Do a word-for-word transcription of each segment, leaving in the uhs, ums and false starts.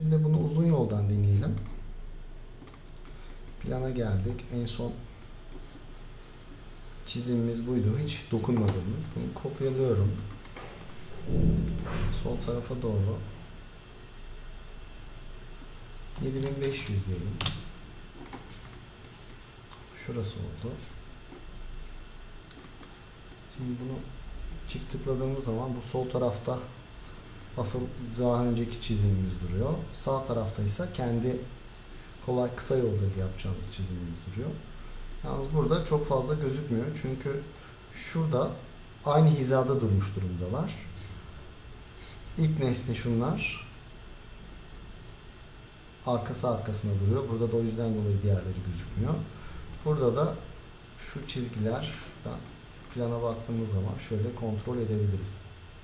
Şimdi bunu uzun yoldan deneyelim. Plana geldik. En son çizimimiz buydu. Hiç dokunmadığımız. Bunu kopyalıyorum. Sol tarafa doğru. yedi bin beş yüz diyelim. Şurası oldu. Şimdi bunu çift tıkladığımız zaman bu sol tarafta asıl daha önceki çizimimiz duruyor. Sağ tarafta ise kendi kolay kısa yolda yapacağımız çizimimiz duruyor. Yalnız burada çok fazla gözükmüyor. Çünkü şurada aynı hizada durmuş durumdalar. İlk nesne şunlar. Arkası arkasına duruyor. Burada da o yüzden dolayı diğerleri gözükmüyor. Burada da şu çizgiler, şuradan plana baktığımız zaman şöyle kontrol edebiliriz.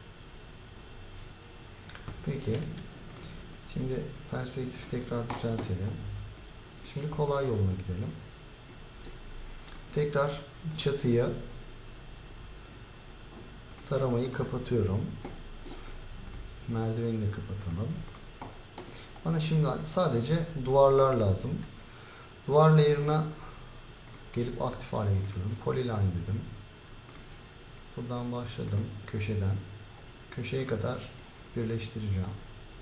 Peki. Şimdi perspektifi tekrar düzeltelim. Şimdi kolay yoluna gidelim. Tekrar çatıyı, taramayı kapatıyorum. Merdiveni de kapatalım. Bana şimdi sadece duvarlar lazım. Duvar layer'ına gelip aktif hale getiriyorum. Polyline dedim. Buradan başladım köşeden. Köşeye kadar birleştireceğim.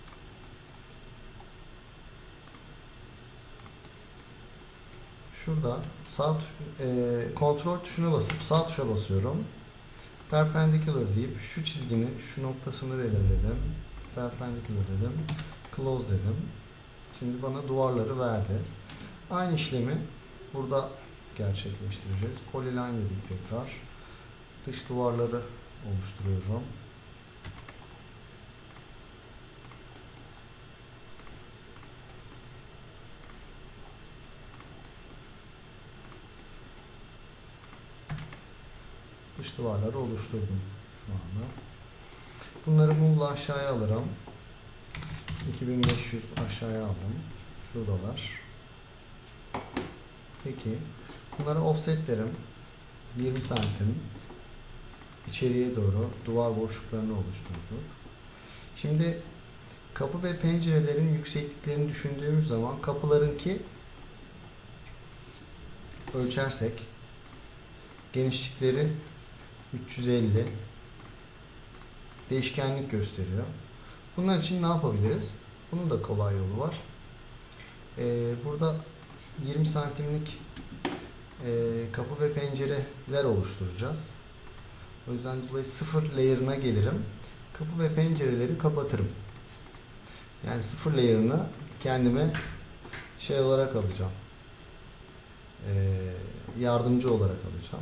Şurada sağ tuş, e, kontrol tuşuna basıp sağ tuşa basıyorum. Perpendicular deyip şu çizginin şu noktasını belirledim. Perpendicular dedim. Close dedim. Şimdi bana duvarları verdi. Aynı işlemi burada gerçekleştireceğiz. Polyline dedik tekrar. Dış duvarları oluşturuyorum. Dış duvarları oluşturdum şu anda. Bunları mumla aşağıya alırım. iki bin beş yüz aşağıya aldım. Şuradalar. Peki. Bunları offsetlerim. yirmi santim. İçeriye doğru duvar boşluklarını oluşturduk. Şimdi kapı ve pencerelerin yüksekliklerini düşündüğümüz zaman kapılarınki ölçersek genişlikleri üç yüz elli değişkenlik gösteriyor. Bunlar için ne yapabiliriz? Bunun da kolay yolu var. Ee, burada yirmi santimlik e, kapı ve pencereler oluşturacağız. O yüzden dolayı sıfır layer'ına gelirim. Kapı ve pencereleri kapatırım. Yani sıfır layer'ını kendime şey olarak alacağım. Ee, yardımcı olarak alacağım.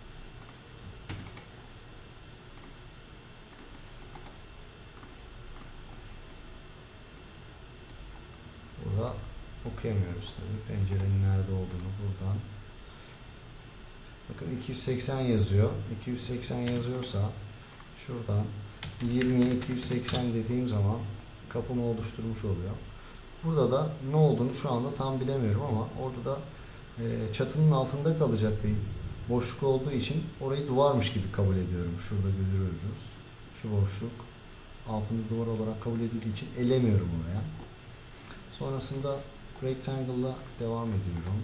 Burada okuyamıyoruz tabii. Pencerenin nerede olduğunu buradan. Bakın iki yüz seksen yazıyor. iki yüz seksen yazıyorsa şuradan yirmiye iki yüz seksen dediğim zaman kapımı oluşturmuş oluyor. Burada da ne olduğunu şu anda tam bilemiyorum ama orada da e, çatının altında kalacak bir boşluk olduğu için orayı duvarmış gibi kabul ediyorum. Şurada görüyoruz. Şu boşluk altında duvar olarak kabul edildiği için elemiyorum oraya. Sonrasında rectangle'la devam ediyorum.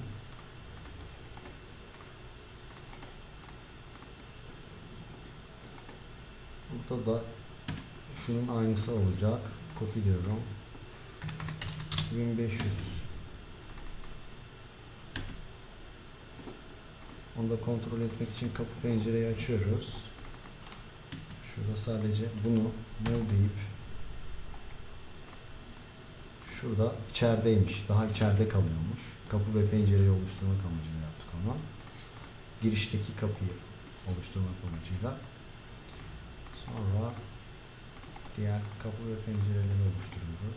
Burada da şunun aynısı olacak. Copy diyorum. iki bin beş yüz. Onu da kontrol etmek için kapı pencereyi açıyoruz. Şurada sadece bunu null deyip şurada içerideymiş. Daha içeride kalıyormuş. Kapı ve pencereyi oluşturmak amacıyla yaptık onu. Girişteki kapıyı oluşturmak amacıyla. Sonra diğer kapı ve pencereleri oluşturuyoruz.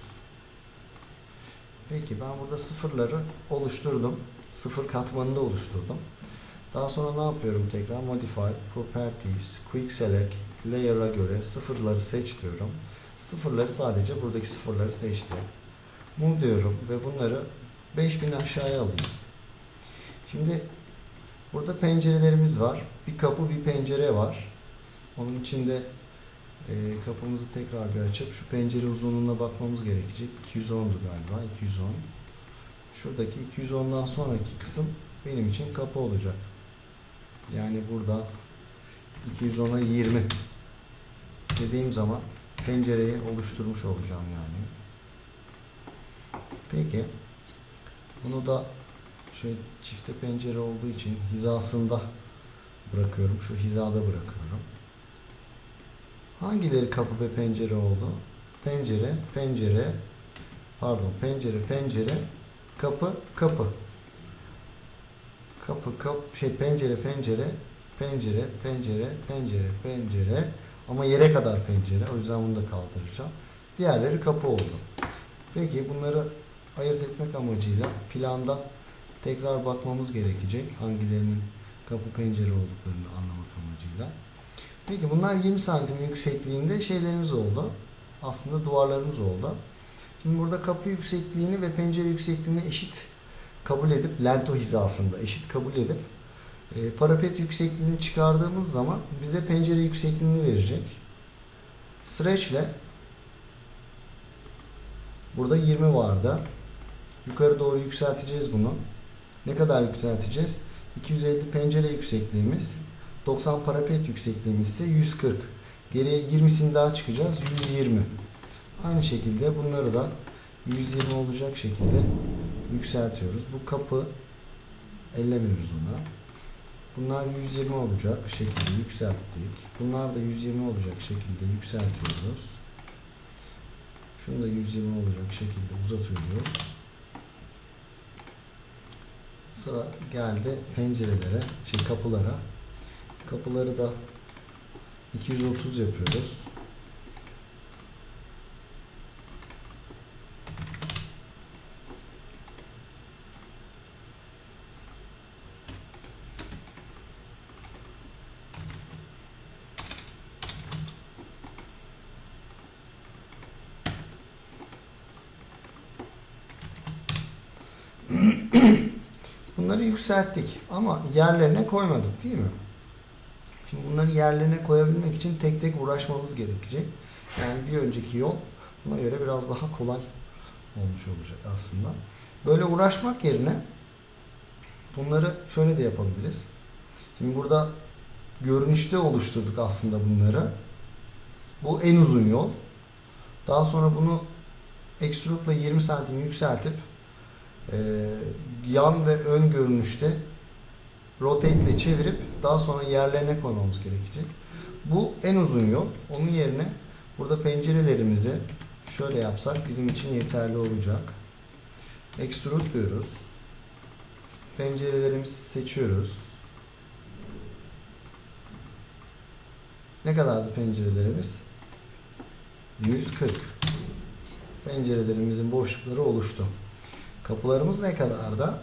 Peki ben burada sıfırları oluşturdum. Sıfır katmanını da oluşturdum. Daha sonra ne yapıyorum tekrar? Modify, Properties, Quick Select, Layer'a göre sıfırları seç diyorum. Sıfırları sadece buradaki sıfırları seçti. Move diyorum ve bunları beş bin aşağıya alayım. Şimdi burada pencerelerimiz var. Bir kapı, bir pencere var. Onun içinde e, kapımızı tekrar bir açıp şu pencere uzunluğuna bakmamız gerekecek. iki yüz ondu galiba. iki yüz on. Şuradaki iki yüz ondan sonraki kısım benim için kapı olacak. Yani burada iki yüz ona yirmi dediğim zaman pencereyi oluşturmuş olacağım yani. Peki bunu da şöyle çifte pencere olduğu için hizasında bırakıyorum. Şu hizada bırakıyorum. Hangileri kapı ve pencere oldu? Pencere, pencere, pardon, pencere, pencere, kapı, kapı. Kapı, kapı, şey pencere, pencere, pencere, pencere, pencere, pencere. Ama yere kadar pencere. O yüzden bunu da kaldıracağım. Diğerleri kapı oldu. Peki bunları ayırt etmek amacıyla planda tekrar bakmamız gerekecek. Hangilerinin kapı pencere olduklarını anlamak amacıyla. Peki bunlar yirmi santim yüksekliğinde şeylerimiz oldu. Aslında duvarlarımız oldu. Şimdi burada kapı yüksekliğini ve pencere yüksekliğini eşit kabul edip lento hizasında eşit kabul edip e, parapet yüksekliğini çıkardığımız zaman bize pencere yüksekliğini verecek. Stretch'le burada yirmi vardı. Yukarı doğru yükselteceğiz bunu. Ne kadar yükselteceğiz? iki yüz elli pencere yüksekliğimiz, doksan parapet yüksekliğimiz ise yüz kırk. Geriye yirmisini daha çıkacağız. yüz yirmi. Aynı şekilde bunları da yüz yirmi olacak şekilde yükseltiyoruz. Bu kapı ellemiyoruz ona. Bunlar yüz yirmi olacak şekilde yükselttik. Bunlar da yüz yirmi olacak şekilde yükseltiyoruz. Şunu da yüz yirmi olacak şekilde uzatıyoruz. Sıra geldi pencerelere, şey kapılara. Kapıları da iki yüz otuz yapıyoruz. Bunları yükselttik ama yerlerine koymadık değil mi? Şimdi bunları yerlerine koyabilmek için tek tek uğraşmamız gerekecek. Yani bir önceki yol buna göre biraz daha kolay olmuş olacak aslında. Böyle uğraşmak yerine bunları şöyle de yapabiliriz. Şimdi burada görünüşte oluşturduk aslında bunları. Bu en uzun yol. Daha sonra bunu extrude'la yirmi santim yükseltip e, yan ve ön görünüşte rotate ile çevirip daha sonra yerlerine koymamız gerekecek. Bu en uzun yol. Onun yerine burada pencerelerimizi şöyle yapsak bizim için yeterli olacak. Extrude diyoruz. Pencerelerimizi seçiyoruz. Ne kadardı pencerelerimiz? yüz kırk. Pencerelerimizin boşlukları oluştu. Kapılarımız ne kadar da?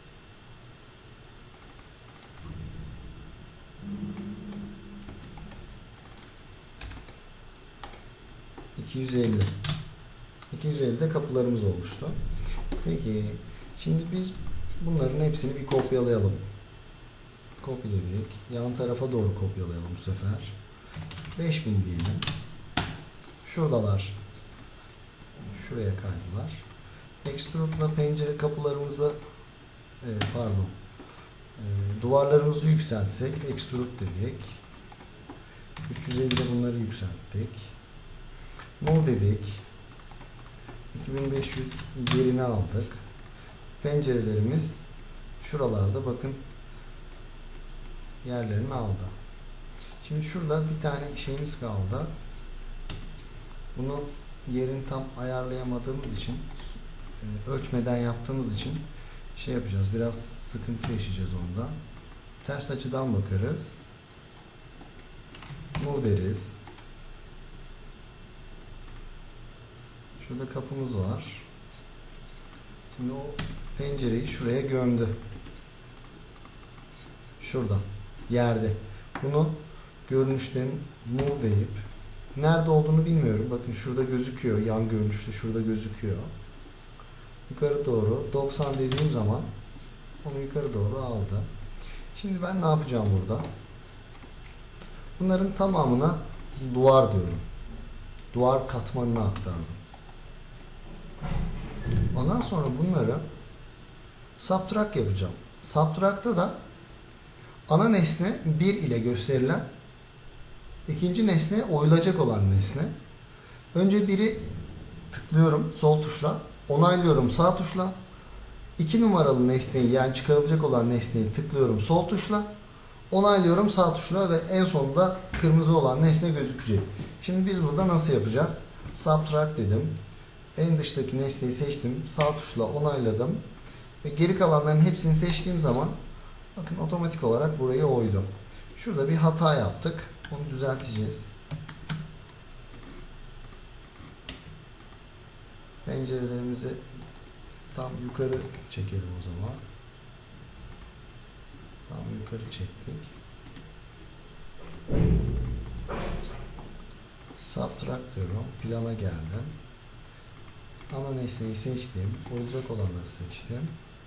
iki yüz elli. iki yüz elli de kapılarımız oluştu. Peki şimdi biz bunların hepsini bir kopyalayalım. Kopyaladık. Yan tarafa doğru kopyalayalım bu sefer. beş bin diyelim. Şuradalar. Şuraya kaydılar. Extrude'la pencere kapılarımızı e, pardon e, duvarlarımızı yükseltsek extrude dedik. üç yüz ellide bunları yükselttik. Move dedik. iki bin beş yüz yerini aldık. Pencerelerimiz şuralarda bakın yerlerini aldı. Şimdi şurada bir tane şeyimiz kaldı. Bunu yerini tam ayarlayamadığımız için ölçmeden yaptığımız için şey yapacağız. Biraz sıkıntı yaşayacağız onda. Ters açıdan bakarız. Move deriz. Şurada kapımız var. Şimdi o pencereyi şuraya gömdü. Şurada. Yerde. Bunu görünüşten move deyip nerede olduğunu bilmiyorum. Bakın şurada gözüküyor. Yan görünüşte şurada gözüküyor. Yukarı doğru doksan dediğim zaman onu yukarı doğru aldı. Şimdi ben ne yapacağım burada? Bunların tamamına duvar diyorum. duvar katmanına aktardım. Ondan sonra bunları subtract yapacağım. Subtract'ta da ana nesne bir ile gösterilen, ikinci nesne oyulacak olan nesne. Önce biri tıklıyorum sol tuşla, onaylıyorum sağ tuşla. iki numaralı nesneyi, yani çıkarılacak olan nesneyi tıklıyorum sol tuşla, onaylıyorum sağ tuşla ve en sonunda kırmızı olan nesne gözükecek. Şimdi biz burada nasıl yapacağız? Subtract dedim. En dıştaki nesneyi seçtim. Sağ tuşla onayladım. Ve geri kalanların hepsini seçtiğim zaman bakın otomatik olarak burayı oydu. Şurada bir hata yaptık. Onu düzelteceğiz. Pencerelerimizi tam yukarı çekelim o zaman. Tam yukarı çektik. Subtract diyorum. Plana geldim. Ana nesneyi seçtim. Olacak olanları seçtim.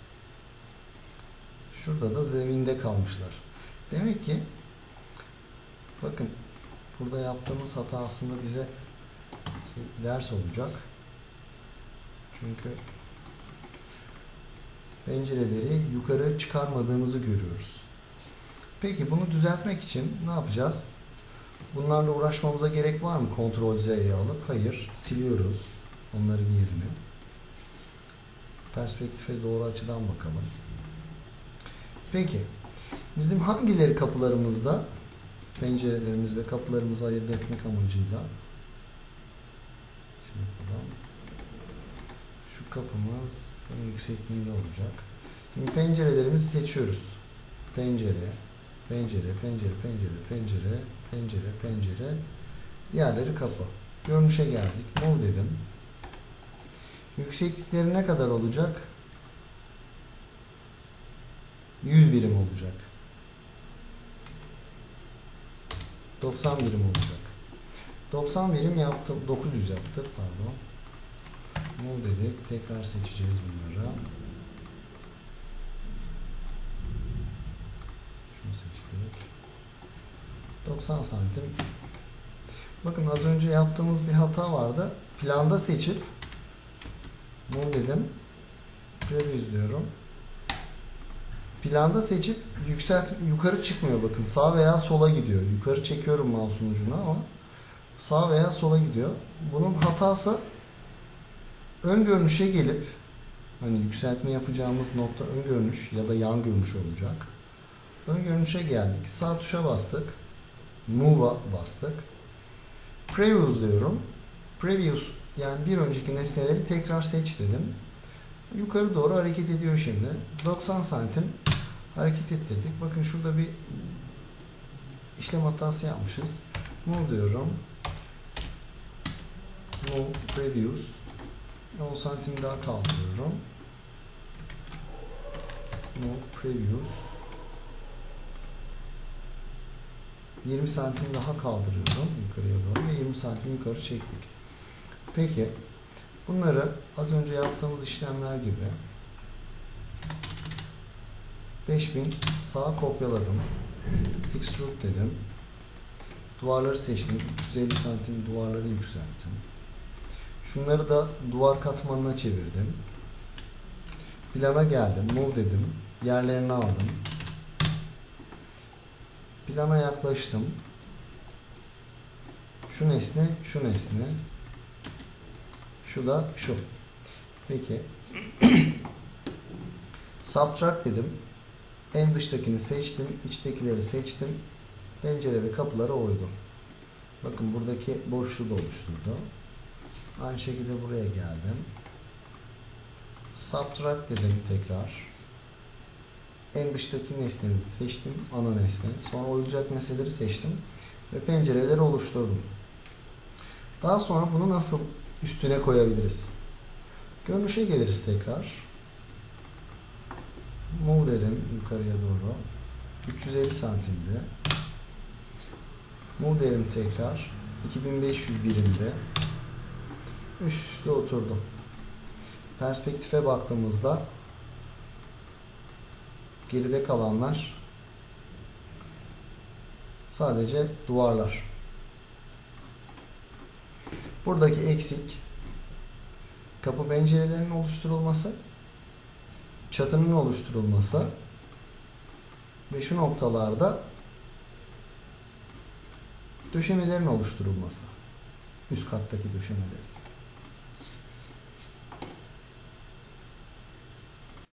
Şurada da zeminde kalmışlar. Demek ki bakın burada yaptığımız hata aslında bize bir ders olacak. Çünkü pencereleri yukarı çıkarmadığımızı görüyoruz. Peki bunu düzeltmek için ne yapacağız? Bunlarla uğraşmamıza gerek var mı? Ctrl Z'yi alıp hayır, siliyoruz onların yerini. Perspektife doğru açıdan bakalım. Peki bizim hangileri kapılarımızda pencerelerimiz ve kapılarımızı ayırt etmek amacıyla şimdi yapalım. Şu kapımız en yüksekliğinde olacak. Şimdi pencerelerimizi seçiyoruz. Pencere, pencere, pencere, pencere, pencere, pencere, pencere. Diğerleri kapı. Görünüşe geldik. Move dedim. Yükseklikleri ne kadar olacak? yüz birim olacak. doksan birim olacak. doksan birim yaptım. dokuz yüz yaptık. Pardon. Move dedik. Tekrar seçeceğiz bunları. Şunu seçtik. doksan santim. Bakın az önce yaptığımız bir hata vardı. Planda seçip Move dedim. Preview diyorum. Planda seçip yükselt yukarı çıkmıyor bakın. Sağ veya sola gidiyor. Yukarı çekiyorum mouse'un ucuna ama sağ veya sola gidiyor. Bunun hatası ön görünüşe gelip hani yükseltme yapacağımız nokta ön görünüş ya da yan görünüş olacak. Ön görünüşe geldik. Sağ tuşa bastık. Move'a bastık. Previews diyorum. Previews yani bir önceki nesneleri tekrar seç dedim. Yukarı doğru hareket ediyor şimdi. doksan santim hareket ettirdik. Bakın şurada bir işlem hatası yapmışız. Move diyorum. Move Previews. on santim daha kaldırıyorum. Move Previews. yirmi santim daha kaldırıyorum yukarıya doğru ve yirmi santim yukarı çektik. Peki bunları az önce yaptığımız işlemler gibi beş bin sağa kopyaladım. Extrude dedim. Duvarları seçtim. üç yüz elli santim duvarları yükselttim. Şunları da duvar katmanına çevirdim. Plana geldim. Move dedim. Yerlerini aldım. Plana yaklaştım. Şu nesne, şu nesne. Şu da şu. Peki. Subtract dedim. En dıştakini seçtim. İçtekileri seçtim. Pencere ve kapıları oydum. Bakın buradaki boşluğu da oluşturdu. Aynı şekilde buraya geldim. Subtract dedim tekrar. En dıştaki nesneyi seçtim. Ana nesne. Sonra oyulacak nesneleri seçtim. Ve pencereleri oluşturdum. Daha sonra bunu nasıl üstüne koyabiliriz? Görünüşe geliriz tekrar. Move derim yukarıya doğru. üç yüz elli santimde. Move derim tekrar. iki bin beş yüz birimde. Üst üste oturdu. Perspektife baktığımızda geride kalanlar sadece duvarlar. Buradaki eksik kapı pencerelerinin oluşturulması, çatının oluşturulması ve şu noktalarda döşemelerin oluşturulması. Üst kattaki döşemeleri.